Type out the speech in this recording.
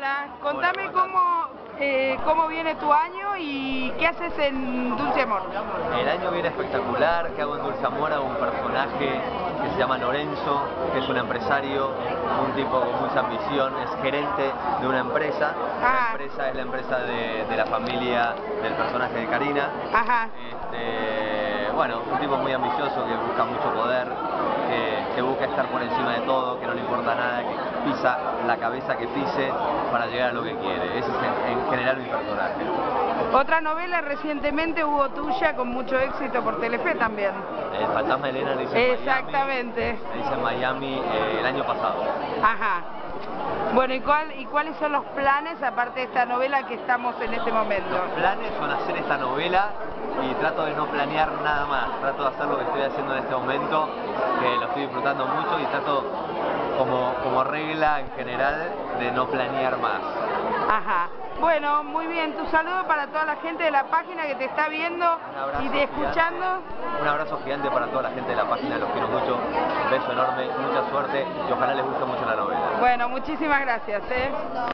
Hola, contame cómo viene tu año y qué haces en Dulce Amor. El año viene espectacular. Que hago en Dulce Amor? Un personaje que se llama Lorenzo, que es un empresario, un tipo con mucha ambición, es gerente de una empresa. La empresa es la empresa de la familia del personaje de Karina. Ajá. Bueno, un tipo muy ambicioso que busca mucho poder, que busca estar por encima de todo, que no le importa nada, que pisa la cabeza que pise para llegar a lo que quiere. Ese es en general mi personaje. Otra novela recientemente hubo tuya con mucho éxito por Telefe también. El fantasma de Elena lo hice Exactamente. en Miami. Lo hice en Miami el año pasado. Ajá. Bueno, ¿y cuáles son los planes aparte de esta novela que estamos en este momento? Los planes son hacer esta novela y trato de no planear nada más. Trato de hacer lo que estoy haciendo en este momento, que lo estoy disfrutando mucho, y trato como regla en general de no planear más. Ajá. Bueno, muy bien. Tu saludo para toda la gente de la página que te está viendo y te escuchando. Un abrazo gigante para toda la gente de la página, los quiero mucho. Un beso enorme, mucha suerte y ojalá les guste mucho la novela. Bueno, muchísimas gracias.